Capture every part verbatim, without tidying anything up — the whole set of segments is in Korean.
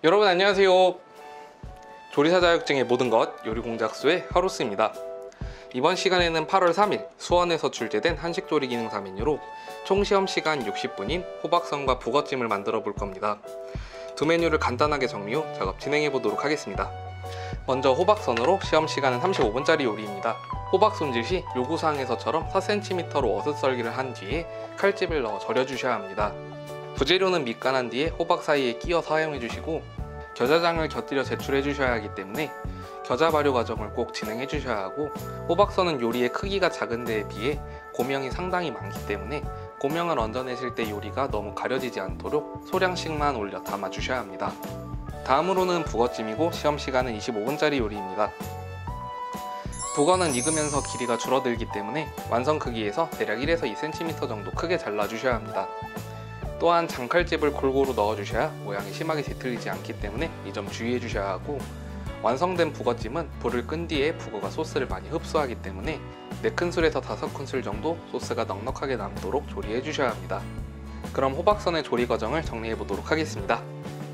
여러분 안녕하세요. 조리사 자격증의 모든 것 요리공작소의 하루스입니다. 이번 시간에는 팔월 삼일 수원에서 출제된 한식조리 기능사 메뉴로 총 시험시간 육십 분인 호박선과 북어찜을 만들어 볼 겁니다. 두 메뉴를 간단하게 정리 후 작업 진행해 보도록 하겠습니다. 먼저 호박선으로 시험시간은 삼십오 분짜리 요리입니다. 호박 손질 시 요구사항에서처럼 사 센티미터로 어슷 썰기를 한 뒤에 칼집을 넣어 절여 주셔야 합니다. 부재료는 밑간한 뒤에 호박 사이에 끼워 사용해 주시고 겨자장을 곁들여 제출해 주셔야 하기 때문에 겨자 발효 과정을 꼭 진행해 주셔야 하고, 호박선은 요리의 크기가 작은 데에 비해 고명이 상당히 많기 때문에 고명을 얹어내실 때 요리가 너무 가려지지 않도록 소량씩만 올려 담아 주셔야 합니다. 다음으로는 북어찜이고 시험시간은 이십오 분짜리 요리입니다. 북어는 익으면서 길이가 줄어들기 때문에 완성 크기에서 대략 일에서 이 센티미터 정도 크게 잘라 주셔야 합니다. 또한 장칼집을 골고루 넣어 주셔야 모양이 심하게 뒤틀리지 않기 때문에 이 점 주의해 주셔야 하고, 완성된 북어찜은 불을 끈 뒤에 북어가 소스를 많이 흡수하기 때문에 네 큰술에서 다섯 큰술 정도 소스가 넉넉하게 남도록 조리해 주셔야 합니다. 그럼 호박선의 조리 과정을 정리해 보도록 하겠습니다.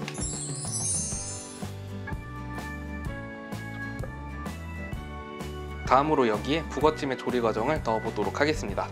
다음으로 여기에 북어찜의 조리 과정을 넣어 보도록 하겠습니다.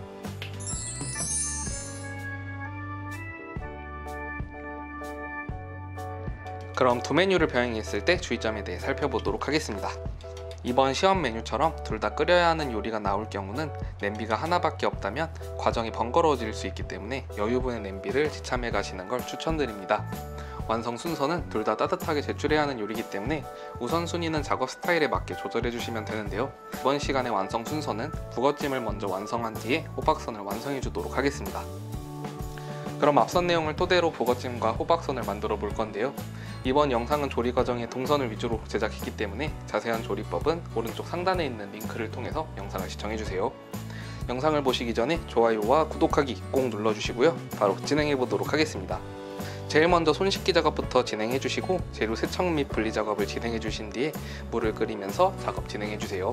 그럼 두 메뉴를 병행했을 때 주의점에 대해 살펴보도록 하겠습니다. 이번 시험 메뉴처럼 둘 다 끓여야 하는 요리가 나올 경우는 냄비가 하나밖에 없다면 과정이 번거로워질 수 있기 때문에 여유분의 냄비를 지참해 가시는 걸 추천드립니다. 완성 순서는 둘 다 따뜻하게 제출해야 하는 요리이기 때문에 우선순위는 작업 스타일에 맞게 조절해 주시면 되는데요. 이번 시간의 완성 순서는 북어찜을 먼저 완성한 뒤에 호박선을 완성해 주도록 하겠습니다. 그럼 앞선 내용을 토대로 북어찜과 호박선을 만들어 볼 건데요. 이번 영상은 조리 과정의 동선을 위주로 제작했기 때문에 자세한 조리법은 오른쪽 상단에 있는 링크를 통해서 영상을 시청해 주세요. 영상을 보시기 전에 좋아요와 구독하기 꼭 눌러주시고요. 바로 진행해 보도록 하겠습니다. 제일 먼저 손 씻기 작업부터 진행해 주시고 재료 세척 및 분리 작업을 진행해 주신 뒤에 물을 끓이면서 작업 진행해 주세요.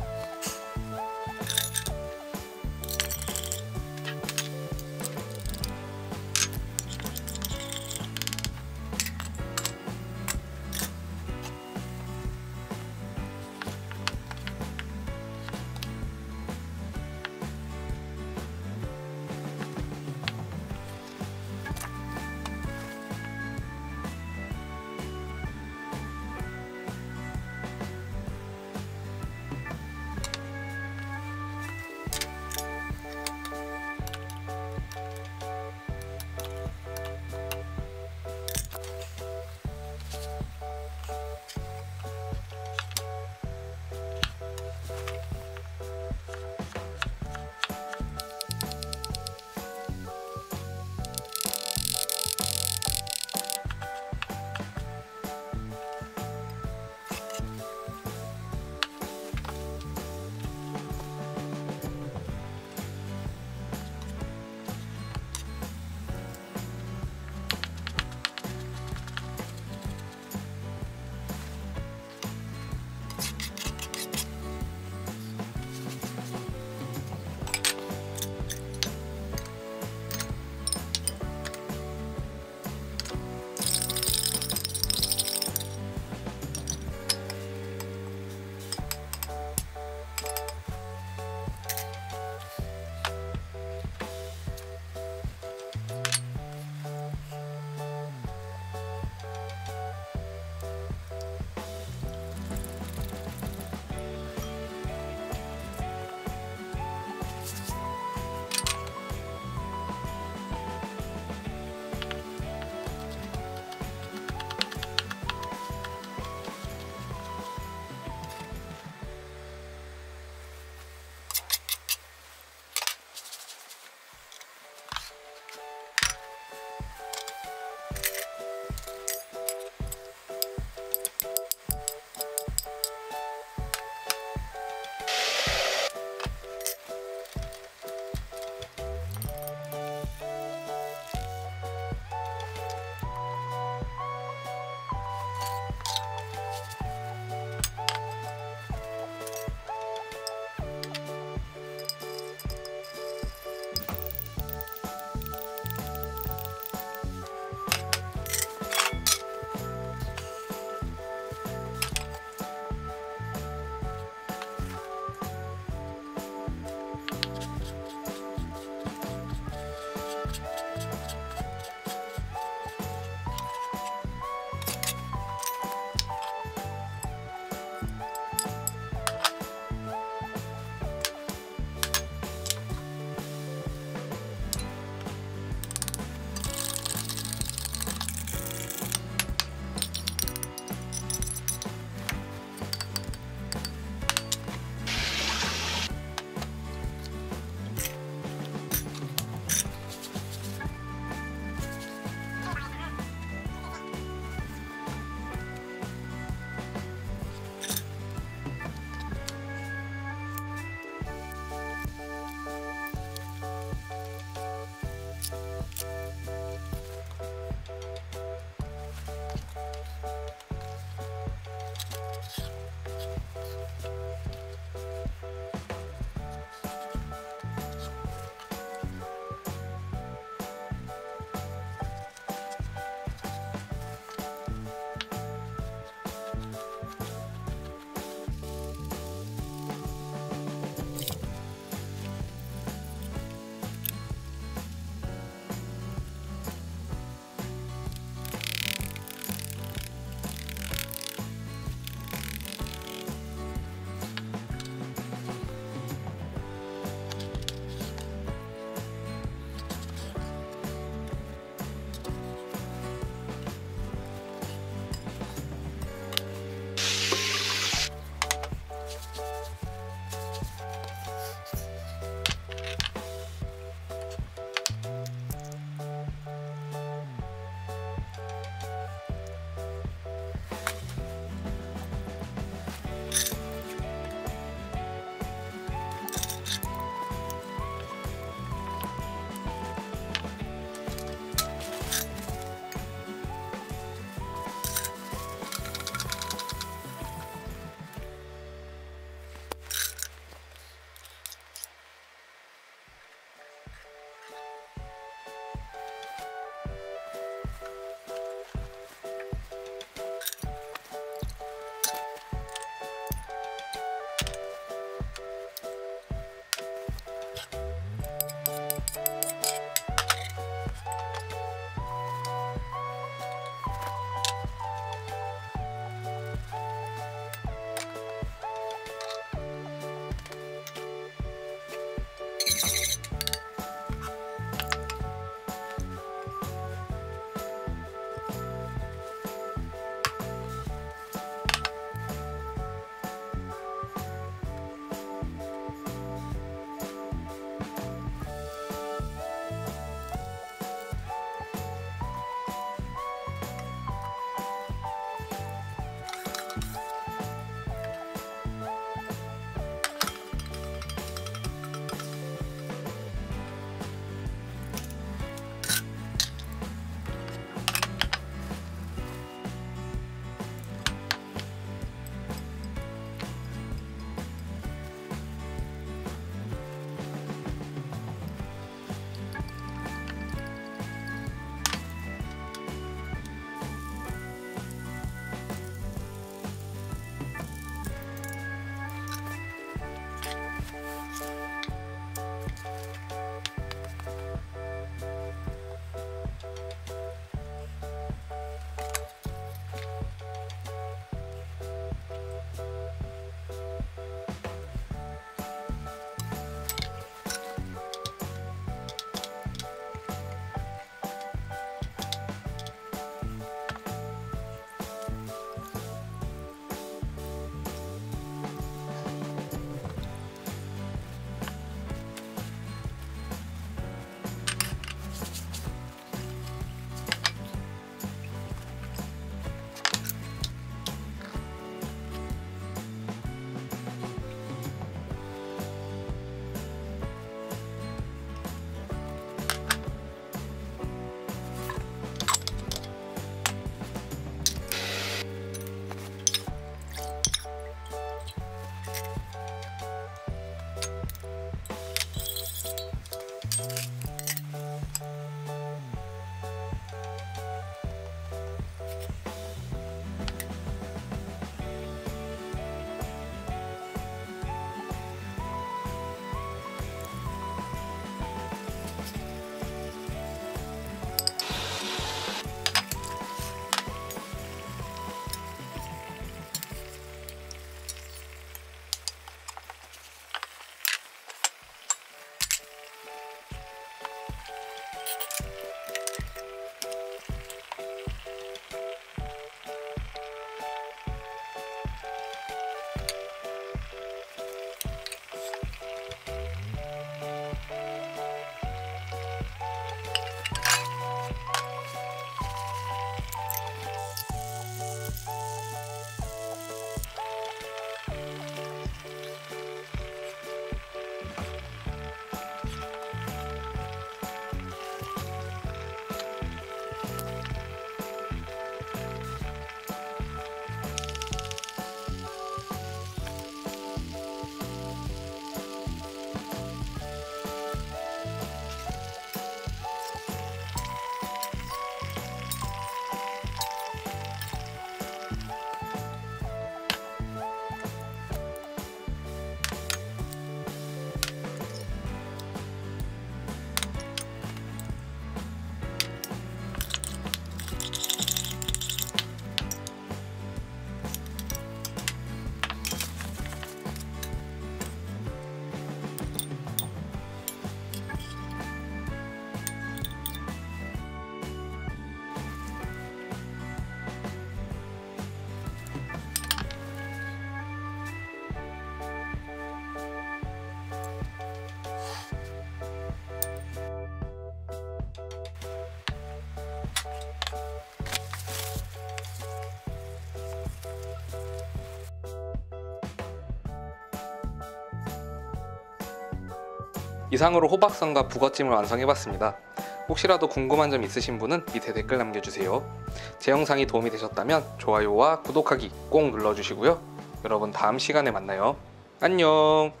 이상으로 호박선과 북어찜을 완성해봤습니다. 혹시라도 궁금한 점 있으신 분은 밑에 댓글 남겨주세요. 제 영상이 도움이 되셨다면 좋아요와 구독하기 꼭 눌러주시고요. 여러분 다음 시간에 만나요. 안녕.